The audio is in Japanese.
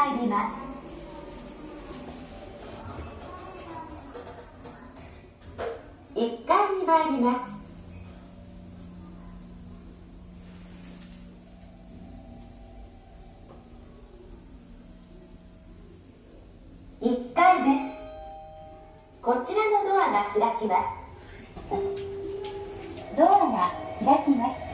入ります。1階に参ります。1階です。こちらのドアが開きます。ドアが開きます。